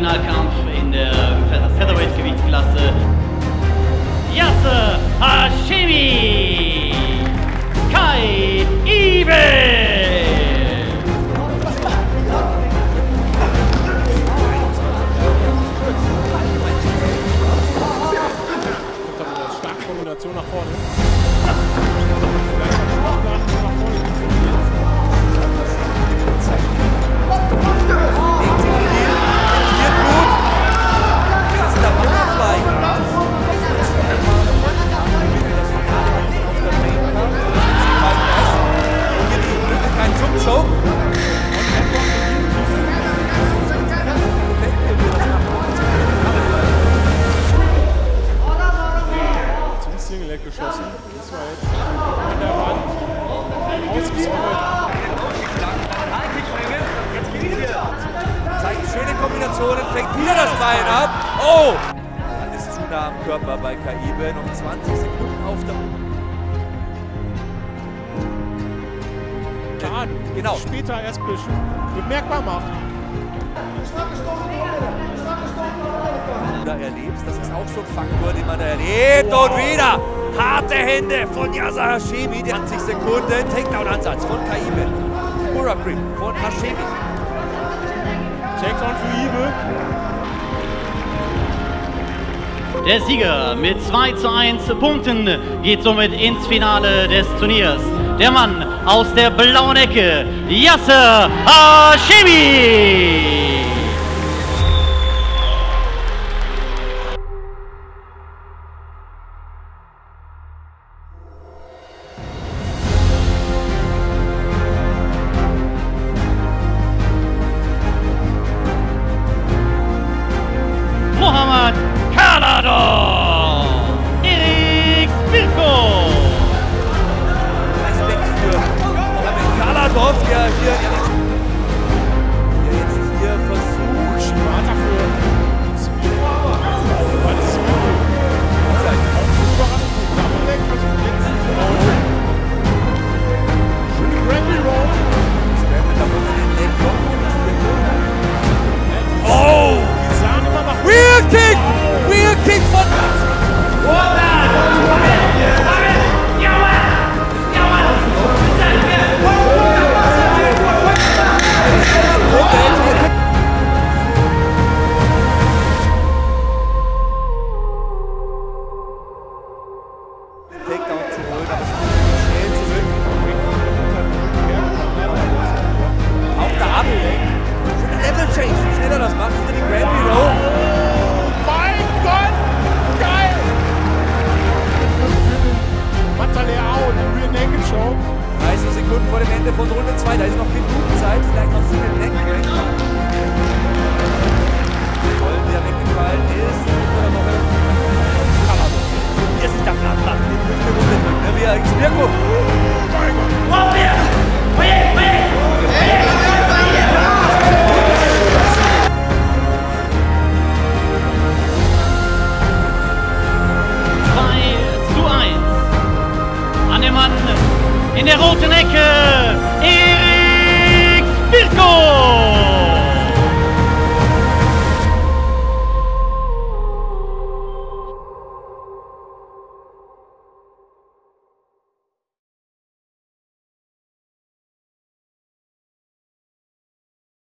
Finalkampf in der Featherweight-Gewichtsklasse. Hashemi, Kai Ibe. Starke Kombination nach vorne. Geschossen. Das war jetzt an der Wand. Ausgescrollt. Zeigt schöne Kombinationen, fängt wieder das Bein ab. Oh! Dann ist zu nah am Körper bei Kaibe. Noch 20 Sekunden auf der Schaden. Genau. Später erst bemerkbar macht. Da erlebst, das ist auch so ein Faktor, den man da erlebt. Wow. Und wieder harte Hände von Hashemi. 20 Sekunden, Takedown-Ansatz von Kaibe. Grip von Hashemi. Takedown für Ibe. Der Sieger mit 2:1 Punkten geht somit ins Finale des Turniers. Der Mann aus der blauen Ecke, Hashemi. Der jetzt hier versucht, Schwarzer für oh! Weird Kick! Weird Kick von Takedown zu holen, aber schnell zurück. Auch da ab. Schöner Level Change, wie schneller das macht, wieder die Grammy Roll. Mein Gott! Geil! Matalea und die Rear Naked Show. 30 Sekunden vor dem Ende von Runde 2, da ist noch genug Zeit, vielleicht noch für den Neckbreak. Wollen der weggefallen ist, oder noch hier ist der Flamme, die 5. Runde drückt, ne? Wie er Mirko. An dem Mann in der roten Ecke,